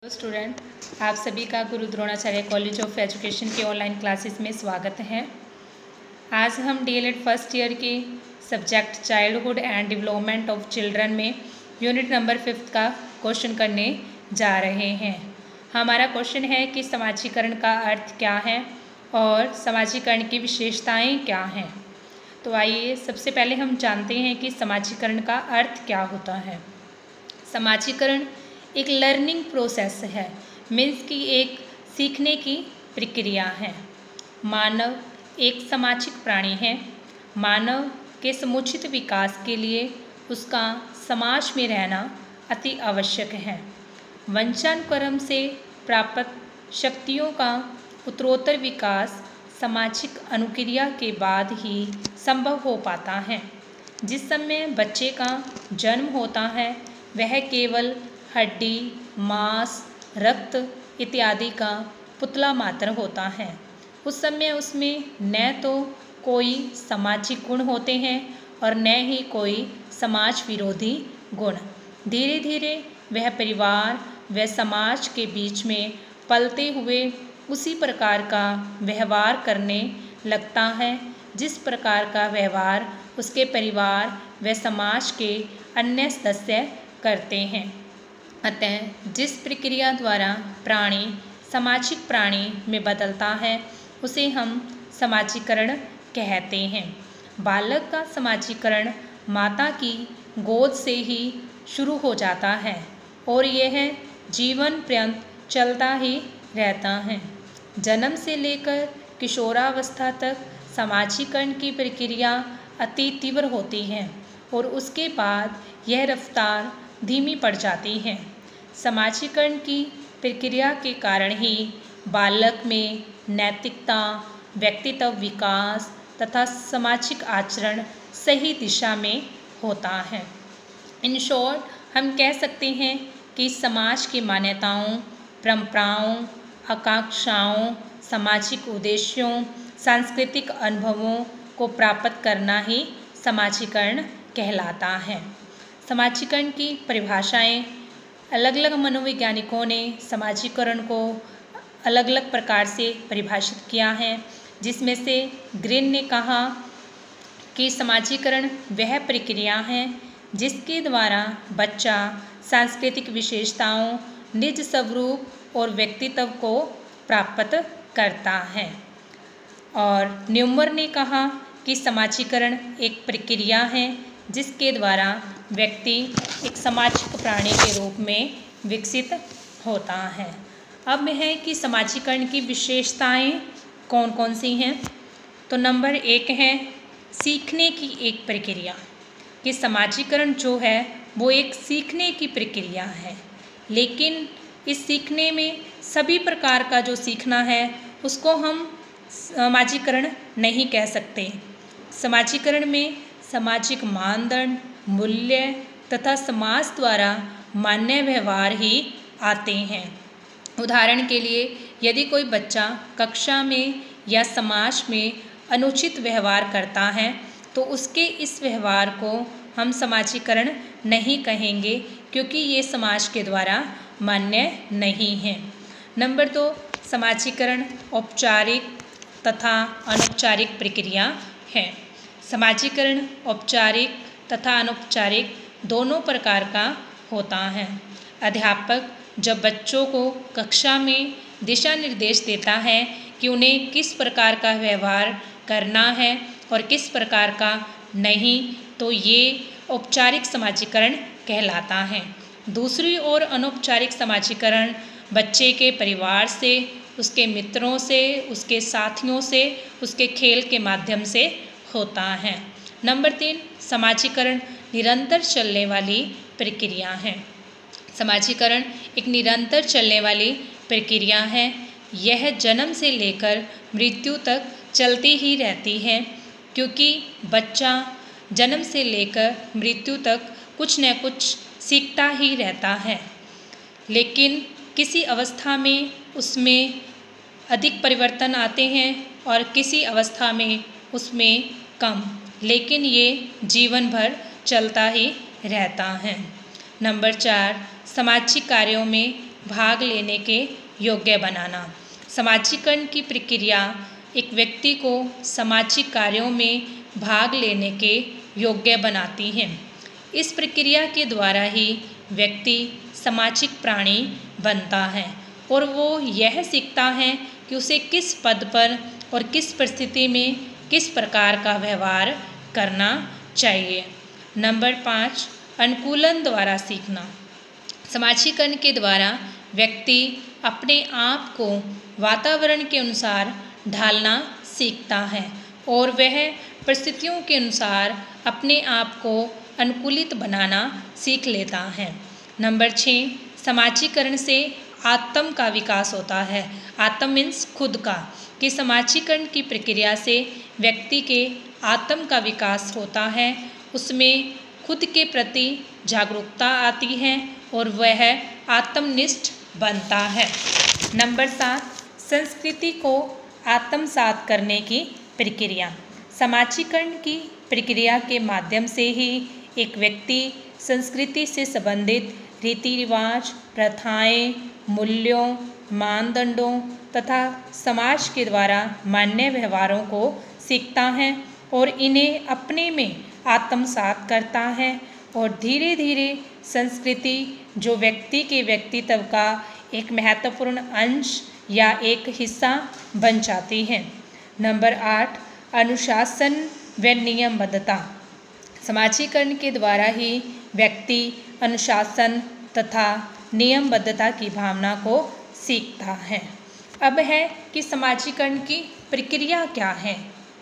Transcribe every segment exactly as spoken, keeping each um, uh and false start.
Hello student, आप सभी का Guru Dronacharya college of education के ऑनलाइन क्लासेस में स्वागत है। आज हम D L Ed first year के subject childhood and development of children में यूनिट नंबर फिफ्थ का क्वेश्चन करने जा रहे हैं। हमारा क्वेश्चन है कि समाजीकरण का अर्थ क्या है और समाजीकरण की विशेषताएं क्या हैं। तो आइए सबसे पहले हम जानते हैं कि समाजीकरण का अर्थ क्या होता है। समाजीकरण एक लर्निंग प्रोसेस है, मीन्स कि एक सीखने की प्रक्रिया है। मानव एक सामाजिक प्राणी है। मानव के समुचित विकास के लिए उसका समाज में रहना अति आवश्यक है। वंशानुक्रम से प्राप्त शक्तियों का उत्तरोत्तर विकास सामाजिक अनुक्रिया के बाद ही संभव हो पाता है। जिस समय बच्चे का जन्म होता है वह केवल हड्डी, मांस, रक्त इत्यादि का पुतला मात्र होता है। उस समय उसमें न तो कोई सामाजिक गुण होते हैं और न ही कोई समाज विरोधी गुण। धीरे धीरे वह परिवार व समाज के बीच में पलते हुए उसी प्रकार का व्यवहार करने लगता है जिस प्रकार का व्यवहार उसके परिवार व समाज के अन्य सदस्य करते हैं। अतः जिस प्रक्रिया द्वारा प्राणी सामाजिक प्राणी में बदलता है उसे हम समाजीकरण कहते हैं। बालक का समाजीकरण माता की गोद से ही शुरू हो जाता है और यह जीवन पर्यंत चलता ही रहता है। जन्म से लेकर किशोरावस्था तक समाजीकरण की प्रक्रिया अति तीव्र होती है और उसके बाद यह रफ्तार धीमी पड़ जाती है। समाजीकरण की प्रक्रिया के कारण ही बालक में नैतिकता, व्यक्तित्व विकास तथा सामाजिक आचरण सही दिशा में होता है। इन शॉर्ट हम कह सकते हैं कि समाज की मान्यताओं, परंपराओं, आकांक्षाओं, सामाजिक उद्देश्यों, सांस्कृतिक अनुभवों को प्राप्त करना ही समाजीकरण कहलाता है। समाजीकरण की परिभाषाएं अलग अलग मनोवैज्ञानिकों ने समाजीकरण को अलग अलग प्रकार से परिभाषित किया है, जिसमें से ग्रीन ने कहा कि समाजीकरण वह प्रक्रिया है जिसके द्वारा बच्चा सांस्कृतिक विशेषताओं, निज स्वरूप और व्यक्तित्व को प्राप्त करता है। और न्यूमर ने कहा कि समाजीकरण एक प्रक्रिया है जिसके द्वारा व्यक्ति एक सामाजिक प्राणी के रूप में विकसित होता है। अब है कि समाजीकरण की विशेषताएं कौन कौन सी हैं। तो नंबर एक है सीखने की एक प्रक्रिया, कि समाजीकरण जो है वो एक सीखने की प्रक्रिया है, लेकिन इस सीखने में सभी प्रकार का जो सीखना है उसको हम समाजीकरण नहीं कह सकते। समाजीकरण में सामाजिक मानदंड, मूल्य तथा समाज द्वारा मान्य व्यवहार ही आते हैं। उदाहरण के लिए यदि कोई बच्चा कक्षा में या समाज में अनुचित व्यवहार करता है तो उसके इस व्यवहार को हम समाजीकरण नहीं कहेंगे, क्योंकि ये समाज के द्वारा मान्य नहीं है। नंबर दो, समाजीकरण औपचारिक तथा अनौपचारिक प्रक्रिया है। समाजीकरण औपचारिक तथा अनौपचारिक दोनों प्रकार का होता है। अध्यापक जब बच्चों को कक्षा में दिशा निर्देश देता है कि उन्हें किस प्रकार का व्यवहार करना है और किस प्रकार का नहीं, तो ये औपचारिक समाजीकरण कहलाता है। दूसरी ओर अनौपचारिक समाजीकरण बच्चे के परिवार से, उसके मित्रों से, उसके साथियों से, उसके खेल के माध्यम से होता है। नंबर तीन, समाजीकरण निरंतर चलने वाली प्रक्रिया है। समाजीकरण एक निरंतर चलने वाली प्रक्रिया है। यह जन्म से लेकर मृत्यु तक चलती ही रहती है, क्योंकि बच्चा जन्म से लेकर मृत्यु तक कुछ न कुछ सीखता ही रहता है, लेकिन किसी अवस्था में उसमें अधिक परिवर्तन आते हैं और किसी अवस्था में उसमें कम, लेकिन ये जीवन भर चलता ही रहता है। नंबर चार, सामाजिक कार्यों में भाग लेने के योग्य बनाना। समाजीकरण की प्रक्रिया एक व्यक्ति को सामाजिक कार्यों में भाग लेने के योग्य बनाती है। इस प्रक्रिया के द्वारा ही व्यक्ति सामाजिक प्राणी बनता है और वो यह सीखता है कि उसे किस पद पर और किस परिस्थिति में किस प्रकार का व्यवहार करना चाहिए। नंबर पाँच, अनुकूलन द्वारा सीखना। समाजीकरण के द्वारा व्यक्ति अपने आप को वातावरण के अनुसार ढालना सीखता है और वह परिस्थितियों के अनुसार अपने आप को अनुकूलित बनाना सीख लेता है। नंबर छः, समाजीकरण से आत्म का विकास होता है। आत्म मीन्स खुद का, कि समाजीकरण की प्रक्रिया से व्यक्ति के आत्म का विकास होता है, उसमें खुद के प्रति जागरूकता आती है और वह आत्मनिष्ठ बनता है। नंबर सात, संस्कृति को आत्मसात करने की प्रक्रिया। समाजीकरण की प्रक्रिया के माध्यम से ही एक व्यक्ति संस्कृति से संबंधित रीति रिवाज, प्रथाएं, मूल्यों, मानदंडों तथा समाज के द्वारा मान्य व्यवहारों को सीखता है और इन्हें अपने में आत्मसात करता है और धीरे धीरे संस्कृति जो व्यक्ति के व्यक्तित्व का एक महत्वपूर्ण अंश या एक हिस्सा बन जाती है। नंबर आठ, अनुशासन व नियमबद्धता। समाजीकरण के द्वारा ही व्यक्ति अनुशासन तथा नियमबद्धता की भावना को सीखता है। अब है कि समाजीकरण की प्रक्रिया क्या है।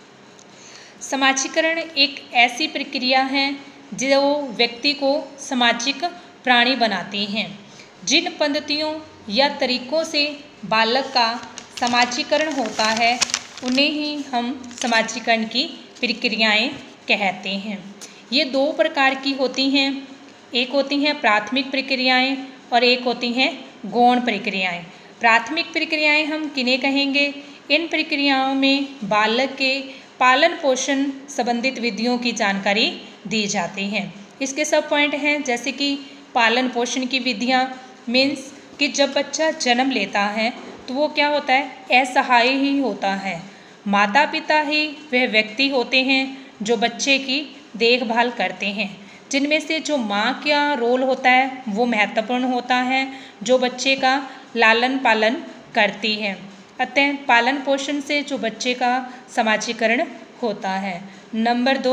समाजीकरण एक ऐसी प्रक्रिया है जो व्यक्ति को सामाजिक प्राणी बनाती है। जिन पद्धतियों या तरीकों से बालक का समाजीकरण होता है उन्हें ही हम समाजीकरण की प्रक्रियाएं कहते हैं। ये दो प्रकार की होती हैं, एक होती हैं प्राथमिक प्रक्रियाएं और एक होती हैं गौण प्रक्रियाएं। प्राथमिक प्रक्रियाएं हम किन्हें कहेंगे? इन प्रक्रियाओं में बालक के पालन पोषण संबंधित विधियों की जानकारी दी जाती है। इसके सब पॉइंट हैं, जैसे कि पालन पोषण की विधियां मीन्स कि जब बच्चा जन्म लेता है तो वो क्या होता है, असहाय ही होता है। माता पिता ही वह व्यक्ति होते हैं जो बच्चे की देखभाल करते हैं, जिनमें से जो माँ का रोल होता है वो महत्वपूर्ण होता है, जो बच्चे का लालन पालन करती है। अतः पालन पोषण से जो बच्चे का समाजीकरण होता है। नंबर दो,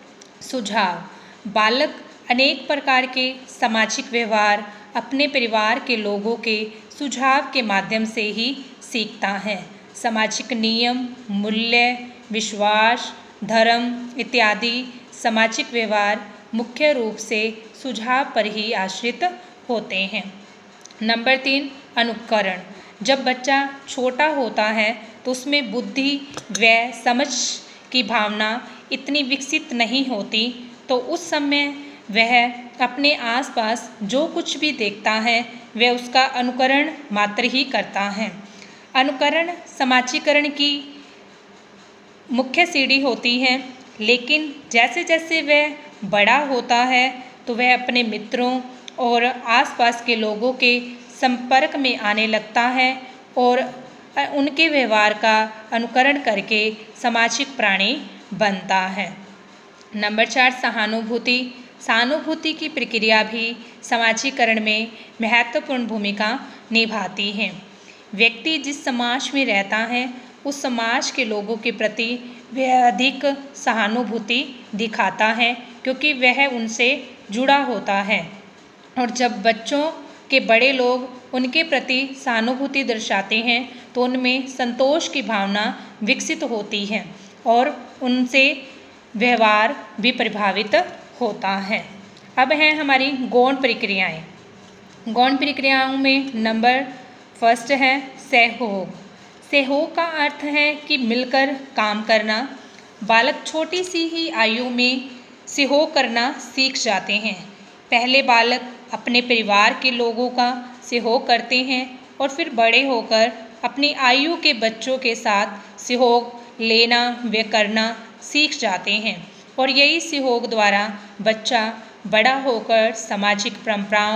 सुझाव। बालक अनेक प्रकार के सामाजिक व्यवहार अपने परिवार के लोगों के सुझाव के माध्यम से ही सीखता है। सामाजिक नियम, मूल्य, विश्वास, धर्म इत्यादि सामाजिक व्यवहार मुख्य रूप से सुझाव पर ही आश्रित होते हैं। नंबर तीन, अनुकरण। जब बच्चा छोटा होता है तो उसमें बुद्धि व समझ की भावना इतनी विकसित नहीं होती, तो उस समय वह अपने आसपास जो कुछ भी देखता है वह उसका अनुकरण मात्र ही करता है। अनुकरण समाजीकरण की मुख्य सीढ़ी होती है, लेकिन जैसे जैसे वह बड़ा होता है तो वह अपने मित्रों और आसपास के लोगों के संपर्क में आने लगता है और उनके व्यवहार का अनुकरण करके सामाजिक प्राणी बनता है। नंबर चार, सहानुभूति। सहानुभूति की प्रक्रिया भी समाजीकरण में महत्वपूर्ण भूमिका निभाती है। व्यक्ति जिस समाज में रहता है उस समाज के लोगों के प्रति वह अधिक सहानुभूति दिखाता है, क्योंकि वह उनसे जुड़ा होता है। और जब बच्चों के बड़े लोग उनके प्रति सहानुभूति दर्शाते हैं तो उनमें संतोष की भावना विकसित होती है और उनसे व्यवहार भी प्रभावित होता है। अब हैं हमारी गौण प्रक्रियाएं। गौण प्रक्रियाओं में नंबर फर्स्ट है सहयोग। सहयोग का अर्थ है कि मिलकर काम करना। बालक छोटी सी ही आयु में सहयोग करना सीख जाते हैं। पहले बालक अपने परिवार के लोगों का सहयोग करते हैं और फिर बड़े होकर अपनी आयु के बच्चों के साथ सहयोग लेना व करना सीख जाते हैं और यही सहयोग द्वारा बच्चा बड़ा होकर सामाजिक परंपराओं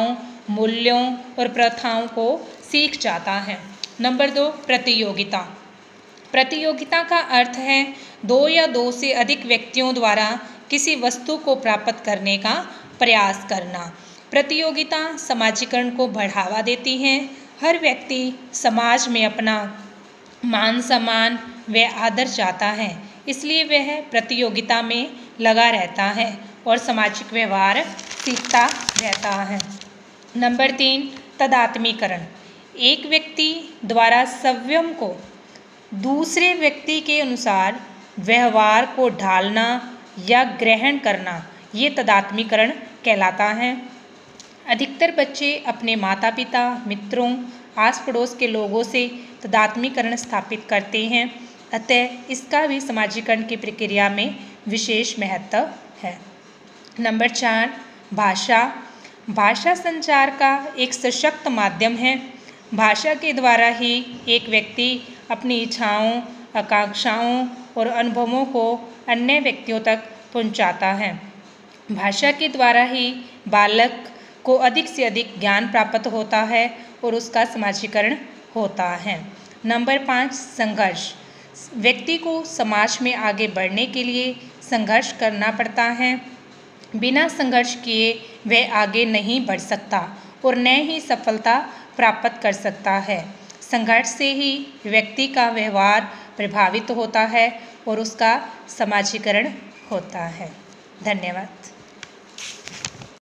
मूल्यों और प्रथाओं को सीख जाता है। नंबर दो, प्रतियोगिता। प्रतियोगिता का अर्थ है दो या दो से अधिक व्यक्तियों द्वारा किसी वस्तु को प्राप्त करने का प्रयास करना। प्रतियोगिता समाजीकरण को बढ़ावा देती है। हर व्यक्ति समाज में अपना मान सम्मान व आदर चाहता है, इसलिए वह प्रतियोगिता में लगा रहता है और सामाजिक व्यवहार सीखता रहता है। नंबर तीन, तदात्मीकरण। एक व्यक्ति द्वारा स्वयं को दूसरे व्यक्ति के अनुसार व्यवहार को ढालना या ग्रहण करना, ये तदात्मीकरण कहलाता है। अधिकतर बच्चे अपने माता पिता, मित्रों, आस पड़ोस के लोगों से तदात्मीकरण स्थापित करते हैं, अतः इसका भी समाजीकरण की प्रक्रिया में विशेष महत्व है। नंबर चार, भाषा। भाषा संचार का एक सशक्त माध्यम है। भाषा के द्वारा ही एक व्यक्ति अपनी इच्छाओं, आकांक्षाओं और अनुभवों को अन्य व्यक्तियों तक पहुंचाता है। भाषा के द्वारा ही बालक को अधिक से अधिक ज्ञान प्राप्त होता है और उसका समाजीकरण होता है। नंबर पाँच, संघर्ष। व्यक्ति को समाज में आगे बढ़ने के लिए संघर्ष करना पड़ता है। बिना संघर्ष किए वह आगे नहीं बढ़ सकता और न ही सफलता प्राप्त कर सकता है। संघर्ष से ही व्यक्ति का व्यवहार प्रभावित होता है और उसका समाजीकरण होता है। धन्यवाद।